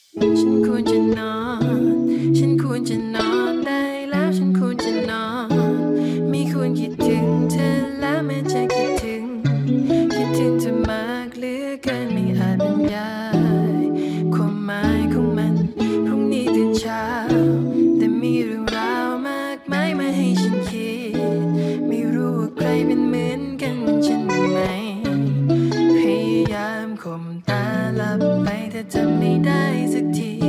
ฉันควรจะนอนฉันควรจะนอนได้แล้วฉันควรจะนอนไม่ควรคิดถึงเธอแล้วแม้จะคิดถึงเธอมากเหลือเกินไม่อาจบรรยายความหมายของมันพรุ่งนี้ตื่นเช้าแต่มีเรื่องราวมากมายมาให้ฉันคิดไม่รู้ว่าใครเป็นเหมือนกันเหมือนฉันบ้างไหมพยายามข่มตาหลับไปแต่จำไม่ได้สักที